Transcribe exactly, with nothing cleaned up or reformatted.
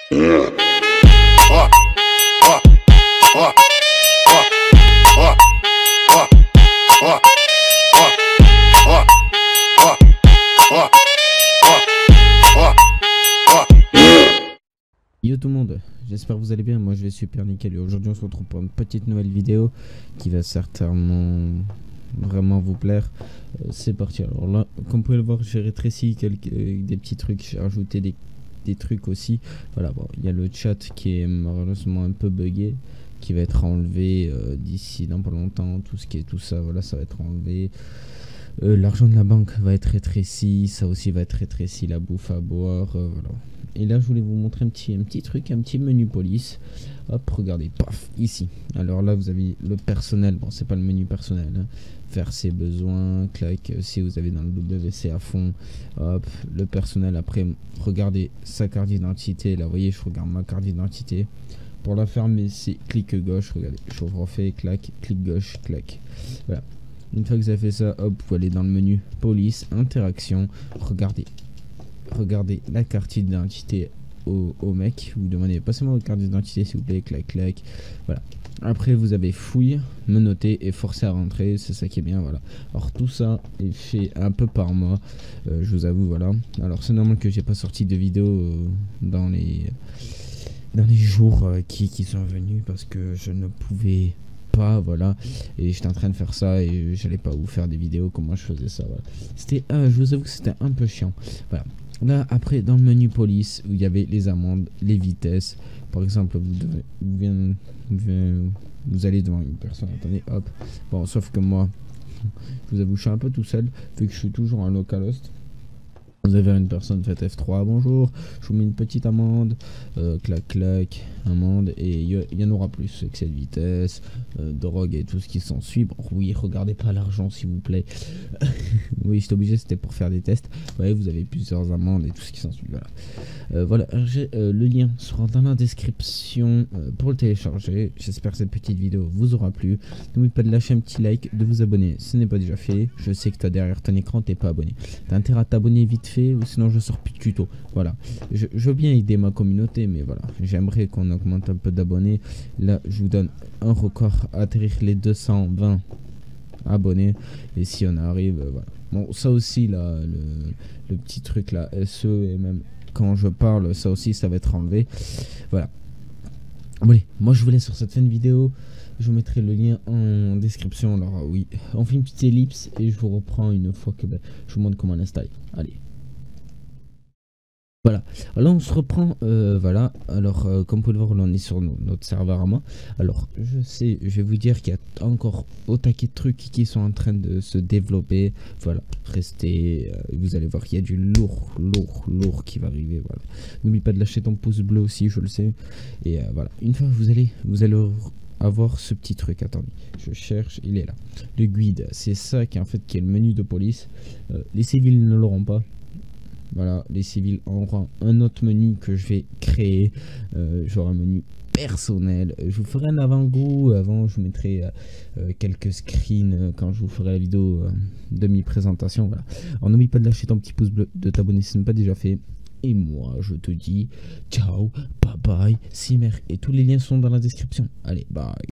Yo tout le monde, j'espère que vous allez bien, moi je vais super nickel et aujourd'hui on se retrouve pour une petite nouvelle vidéo qui va certainement vraiment vous plaire. euh, C'est parti. Alors là, comme vous pouvez le voir, j'ai rétréci quelques, euh, des petits trucs, j'ai rajouté des, des trucs aussi. Voilà, bon, il y a le chat qui est malheureusement un peu buggé, qui va être enlevé euh, d'ici dans pas longtemps. Tout ce qui est tout ça, voilà, ça va être enlevé. Euh, L'argent de la banque va être rétréci, ça aussi va être rétréci, la bouffe à boire, euh, voilà. Et là je voulais vous montrer un petit, un petit truc, un petit menu police. Hop, regardez, paf, ici. Alors là vous avez le personnel, bon c'est pas le menu personnel, hein. Faire ses besoins, clac, si vous avez dans le W C à fond, hop, le personnel. Après regardez sa carte d'identité, là vous voyez je regarde ma carte d'identité. Pour la fermer c'est clic gauche, regardez, je refais, clac, clic gauche, clac. Voilà. Une fois que vous avez fait ça, hop, vous allez dans le menu police, interaction, regardez. Regardez la carte d'identité au, au mec. Vous demandez passez-moi votre carte d'identité s'il vous plaît, clac clac. Voilà. Après vous avez fouille, menotter et forcer à rentrer, c'est ça qui est bien, voilà. Alors tout ça est fait un peu par moi, euh, je vous avoue, voilà. Alors c'est normal que j'ai pas sorti de vidéo euh, dans les dans les jours euh, qui, qui sont venus parce que je ne pouvais pas, voilà, et j'étais en train de faire ça et j'allais pas vous faire des vidéos comme moi je faisais ça, voilà. C'était, euh, je vous avoue que c'était un peu chiant, voilà. Là après dans le menu police où il y avait les amendes, les vitesses, par exemple vous devez, vous, venez, vous, venez, vous allez devant une personne, attendez, hop, bon sauf que moi je vous avoue je suis un peu tout seul vu que je suis toujours en localhost. Vous avez une personne, faites F trois, bonjour, je vous mets une petite amende, euh, clac clac, amende, et il y, y en aura plus, excès de vitesse, euh, drogue et tout ce qui s'ensuit. Bon, oui, regardez pas l'argent s'il vous plaît. Oui, j'étais obligé, c'était pour faire des tests. Ouais, vous avez plusieurs amendes et tout ce qui s'ensuit, voilà. Euh, voilà, euh, le lien sera dans la description euh, pour le télécharger. J'espère que cette petite vidéo vous aura plu. N'oubliez pas de lâcher un petit like, de vous abonner si ce n'est pas déjà fait. Je sais que toi derrière ton écran, t'es pas abonné. T'as intérêt à t'abonner vite fait ou sinon je sors plus de tuto. Voilà, je, je veux bien aider ma communauté, mais voilà, j'aimerais qu'on augmente un peu d'abonnés. Là je vous donne un record à atterrir les deux cent vingt abonnés, et si on arrive, euh, voilà. Bon, ça aussi là, le, le petit truc là, S E, et même quand je parle, ça aussi ça va être enlevé, voilà. Bon, allez, moi je vous laisse sur cette fin de vidéo. Je vous mettrai le lien en description. Alors oui, on fait une petite ellipse et je vous reprends une fois que ben, je vous montre comment l'installer. Allez. Voilà, alors on se reprend, euh, voilà, alors euh, comme vous pouvez le voir, là, on est sur no notre serveur à moi. Alors je sais, je vais vous dire qu'il y a encore au taquet de trucs qui sont en train de se développer. Voilà, restez, euh, vous allez voir qu'il y a du lourd, lourd, lourd qui va arriver, voilà. N'oublie pas de lâcher ton pouce bleu aussi, je le sais. Et euh, voilà, une fois que vous allez, vous allez avoir ce petit truc, attendez, je cherche, il est là. Le guide, c'est ça qui en fait qui est le menu de police. Euh, les civils ne l'auront pas. Voilà, les civils auront un autre menu que je vais créer. Euh, J'aurai un menu personnel. Je vous ferai un avant-goût. Avant, je vous mettrai euh, quelques screens euh, quand je vous ferai la vidéo euh, de mi-présentation. Voilà. Alors, n'oublie pas de lâcher ton petit pouce bleu, de t'abonner si ce n'est pas déjà fait. Et moi, je te dis ciao, bye bye, Simer. Et tous les liens sont dans la description. Allez, bye.